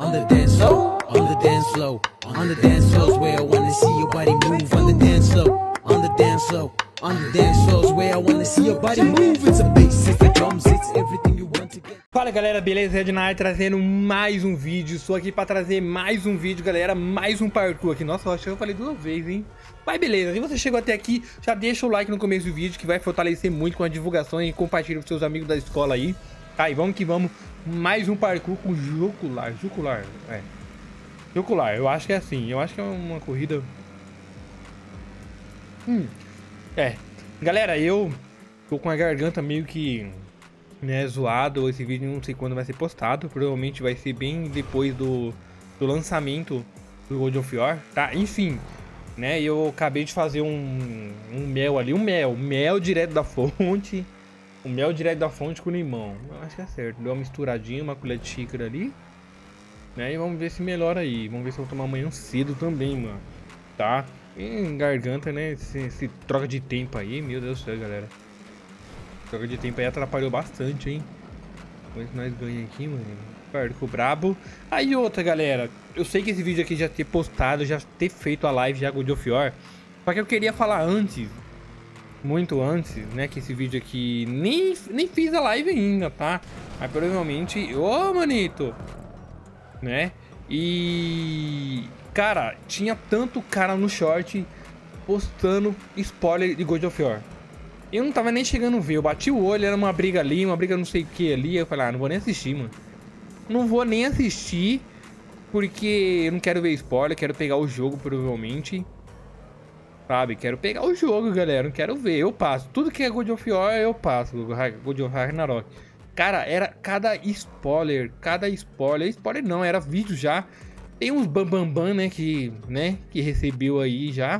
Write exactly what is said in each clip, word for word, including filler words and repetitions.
on the dance floor, on the dance floor, on the dance floor where I wanna see your body move on the dance floor, on the dance floor, on the dance floor where I wanna see your body move. It's a bass, it's the drums, it's everything you want to get. Fala galera, beleza? Red Knight trazendo mais um vídeo. Estou aqui para trazer mais um vídeo, galera. Mais um parkour aqui. Nossa, eu acho que eu falei duas vezes, hein? Mas beleza, se você chegou até aqui, já deixa o like no começo do vídeo, que vai fortalecer muito com a divulgação, e compartilha com seus amigos da escola aí. Tá, e vamos que vamos. Mais um parkour com Jucular. Jucular, é. Jucular, eu acho que é assim. Eu acho que é uma corrida... Hum, é. Galera, eu tô com a garganta meio que... né, zoado. Esse vídeo não sei quando vai ser postado. Provavelmente vai ser bem depois do, do lançamento do God of War, tá? Enfim, né, eu acabei de fazer um, um mel ali, um mel, mel direto da fonte. Um mel direto da fonte com limão. Eu acho que é certo. Deu uma misturadinha, uma colher de xícara ali, né, e vamos ver se melhora aí. Vamos ver se eu vou tomar amanhã cedo também, mano, tá? E garganta, né, esse, esse troca de tempo aí, meu Deus do céu, galera. Troca de tempo aí atrapalhou bastante, hein? Vamos ver se nós ganhamos aqui, mano. Parkour brabo. Aí outra, galera. Eu sei que esse vídeo aqui já ter postado, já ter feito a live já God of War. Só que eu queria falar antes, muito antes, né? Que esse vídeo aqui nem, nem fiz a live ainda, tá? Mas provavelmente... Ô, oh, manito! Né? E... cara, tinha tanto cara no short postando spoiler de God of War. Eu não tava nem chegando a ver, eu bati o olho, era uma briga ali, uma briga não sei o que ali. Eu falei, ah, não vou nem assistir, mano. Não vou nem assistir, porque eu não quero ver spoiler, quero pegar o jogo, provavelmente. Sabe, quero pegar o jogo, galera, não quero ver, eu passo. Tudo que é God of War, eu passo, God of Ragnarok. Cara, era cada spoiler, cada spoiler, spoiler não, era vídeo já. Tem uns bambambam, bam, bam, né, que, né, que recebeu aí já.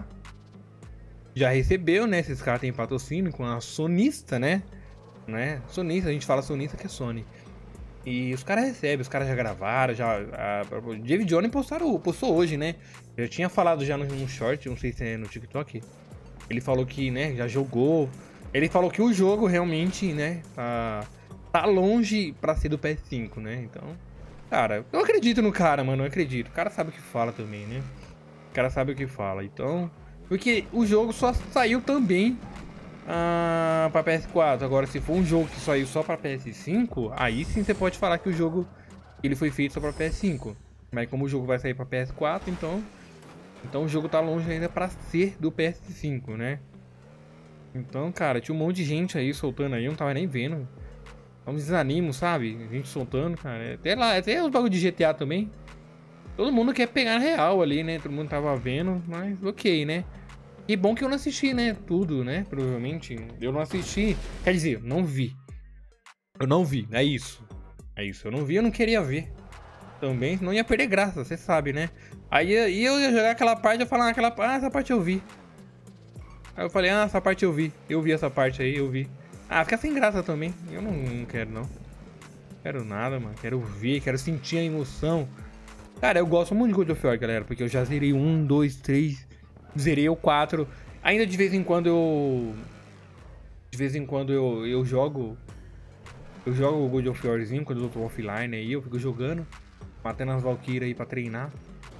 Já recebeu, né? Esses caras têm patrocínio com a sonista, né? né? Sonista, a gente fala sonista que é Sony. E os caras recebem, os caras já gravaram, já... A, a, o David Jones postaram, postou hoje, né? Eu tinha falado já no, no short, não sei se é no TikTok. Ele falou que, né, já jogou. Ele falou que o jogo realmente, né, tá, tá longe pra ser do P S cinco, né? Então, cara, eu acredito no cara, mano, eu acredito. O cara sabe o que fala também, né? O cara sabe o que fala, então... Porque o jogo só saiu também ah, pra P S quatro. Agora, se for um jogo que saiu só pra P S cinco, aí sim você pode falar que o jogo ele foi feito só pra P S cinco. Mas como o jogo vai sair pra P S quatro, então... Então o jogo tá longe ainda pra ser do P S cinco, né? Então, cara, tinha um monte de gente aí soltando aí, eu não tava nem vendo. É um desanimo, sabe? Gente soltando, cara. Até lá, até os bagulho de G T A também. Todo mundo quer pegar real ali, né? Todo mundo tava vendo, mas ok, né? E bom que eu não assisti, né? Tudo, né? Provavelmente. Eu não assisti. Quer dizer, eu não vi. Eu não vi, é isso. É isso, eu não vi, eu não queria ver. Também, não ia perder graça, você sabe, né? Aí e eu ia jogar aquela parte, eu falar aquela parte, ah, essa parte eu vi. Aí eu falei, ah, essa parte eu vi. Eu vi essa parte aí, eu vi. Ah, fica sem graça também. Eu não, não quero, não. Quero nada, mano. Quero ver, quero sentir a emoção. Cara, eu gosto muito de God of War, galera, porque eu já zerei um, dois, três, zerei o quatro. Ainda de vez em quando eu... De vez em quando eu, eu jogo... Eu jogo o God of Warzinho, quando eu tô offline aí, eu fico jogando. Matando as Valkyrias aí pra treinar.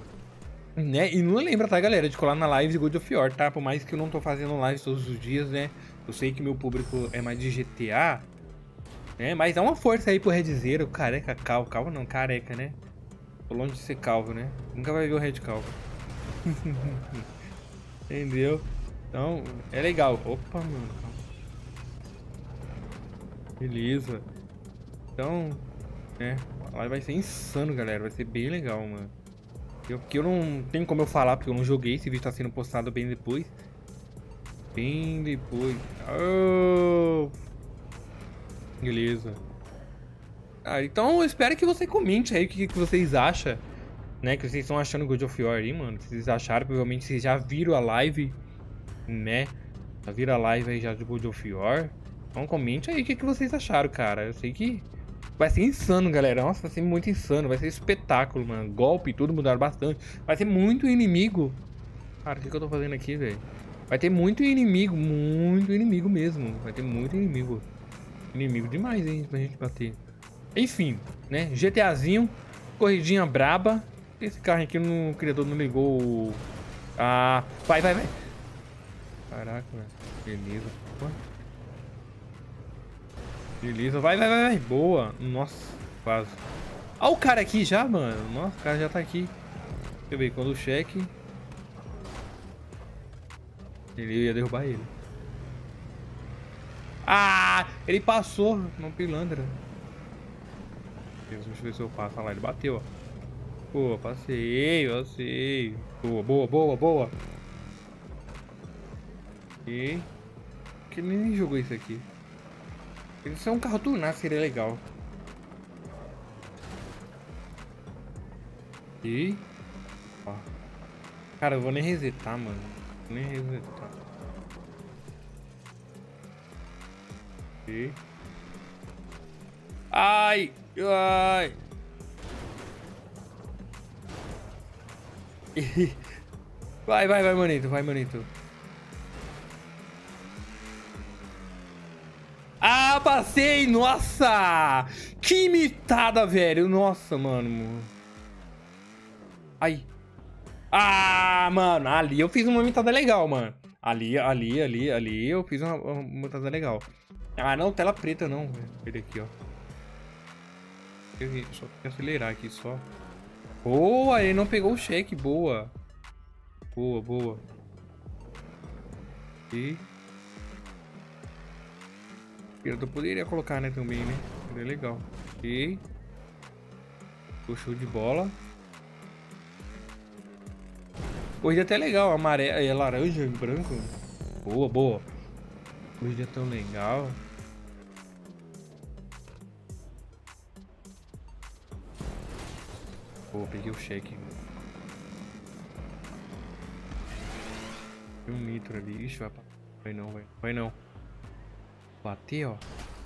Né? E não lembra, tá, galera, de colar na live de God of War, tá? Por mais que eu não tô fazendo live todos os dias, né? Eu sei que meu público é mais de G T A, né? Mas dá uma força aí pro Red Zero, careca, calvo, calvo não, careca, né? Tô longe de ser calvo, né? Nunca vai ver o Red calvo. Entendeu? Então, é legal. Opa, mano. Beleza. Então, né? Lá vai ser insano, galera. Vai ser bem legal, mano. Eu, porque eu não tenho como eu falar, porque eu não joguei. Esse vídeo tá sendo postado bem depois. Bem depois. Oh! Beleza. Ah, então eu espero que você comente aí o que, que vocês acham, né? Que vocês estão achando God of War aí, mano. Se vocês acharam, provavelmente vocês já viram a live, né? Já viram a live aí já de God of War. Então comente aí o que, que vocês acharam, cara. Eu sei que vai ser insano, galera. Nossa, vai ser muito insano. Vai ser espetáculo, mano. Golpe e tudo mudaram bastante. Vai ter muito inimigo. Cara, o que, que eu tô fazendo aqui, velho? Vai ter muito inimigo, muito inimigo mesmo. Vai ter muito inimigo. Inimigo demais, hein, pra gente bater. Enfim, né? GTAzinho. Corridinha braba. Esse carro aqui, no, o criador não ligou o... Ah, vai, vai, vai. Caraca, velho. Beleza. Beleza, vai, vai, vai, vai. Boa. Nossa, quase. Olha o cara aqui já, mano. Nossa, o cara já tá aqui. Deixa eu ver, quando o cheque... Ele ia derrubar ele. Ah, ele passou. Não pilantra. Deixa eu ver se eu passo. Olha lá, ele bateu, ó. Pô, passei, passei. Boa, boa, boa, boa. E... que ele nem jogou isso aqui. Isso é um carro tunado, seria legal. E... ó. Cara, eu vou nem resetar, mano. Vou nem resetar. E... ai! Ai! Vai, vai, vai, manito, vai, manito. Ah, passei! Nossa! Que imitada, velho! Nossa, mano. Ai. Ah, mano, ali eu fiz uma imitada legal, mano. Ali, ali, ali, ali eu fiz uma, uma imitada legal. Ah, não, tela preta não, velho. Ele aqui, ó. Eu só tenho que acelerar aqui, só. Boa, ele não pegou o cheque, boa. Boa, boa. E... eu poderia colocar, né, também, né? Seria legal. E... puxou de bola. Corrida até legal, amarela, é laranja e branco. Boa, boa. Corrida tão legal. Pô, peguei o cheque. Tem um nitro ali. Ixi, vai, vai não, vai. Vai não. Bater, ó.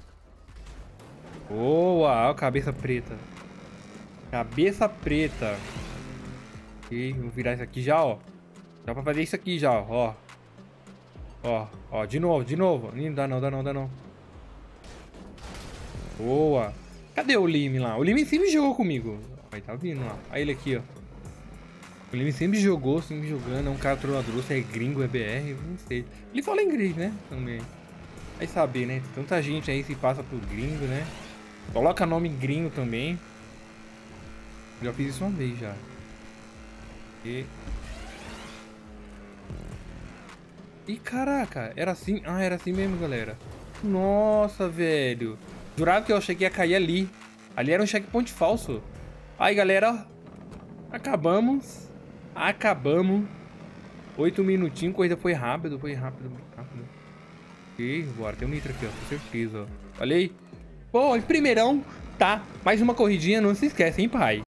Boa, ó, cabeça preta. Cabeça preta. Ok, vou virar isso aqui já, ó. Dá pra fazer isso aqui já, ó. Ó, ó, de novo, de novo. Não dá não, dá não, dá não. Boa. Cadê o Lime lá? O Lime sempre jogou comigo. Aí tá vindo lá. Aí ele aqui, ó. O Lime sempre jogou, sempre jogando. É um cara trollador, se é gringo, é B R, não sei. Ele fala inglês, né? Também. Vai saber, né? Tanta gente aí se passa por gringo, né? Coloca nome gringo também. Já fiz isso uma vez já. E... e caraca, era assim? Ah, era assim mesmo, galera. Nossa, velho. Jurava que eu achei que ia cair ali. Ali era um checkpoint falso. Aí, galera, acabamos. Acabamos. Oito minutinhos, coisa foi rápido, foi rápido, muito rápido. Ok, bora. Tem um nitro aqui, ó, com certeza, ó. Olha aí. Pô, em primeirão, tá? Mais uma corridinha, não se esquece, hein, pai?